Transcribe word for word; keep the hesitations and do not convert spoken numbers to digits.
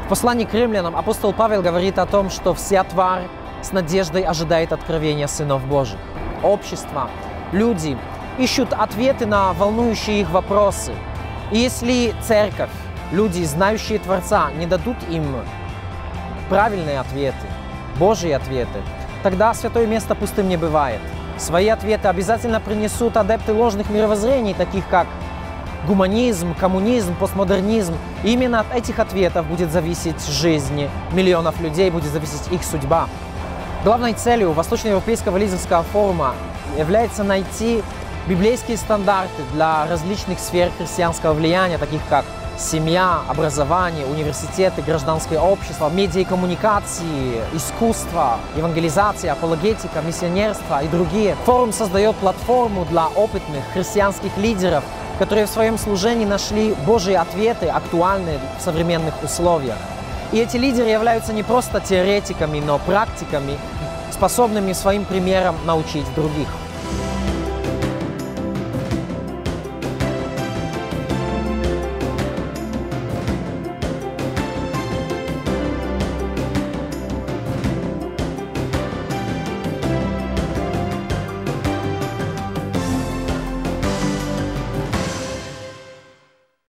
В послании к римлянам апостол Павел говорит о том, что вся тварь с надеждой ожидает откровения сынов Божьих. Общество, люди ищут ответы на волнующие их вопросы. И если церковь, люди, знающие Творца, не дадут им правильные ответы, Божьи ответы, тогда святое место пустым не бывает. Свои ответы обязательно принесут адепты ложных мировоззрений, таких как гуманизм, коммунизм, постмодернизм. И именно от этих ответов будет зависеть жизнь миллионов людей, будет зависеть их судьба. Главной целью Восточноевропейского лидерского форума является найти библейские стандарты для различных сфер христианского влияния, таких как семья, образование, университеты, гражданское общество, медиа и коммуникации, искусство, евангелизация, апологетика, миссионерство и другие. Форум создает платформу для опытных христианских лидеров, которые в своем служении нашли Божьи ответы, актуальные в современных условиях. И эти лидеры являются не просто теоретиками, но практиками, способными своим примером научить других.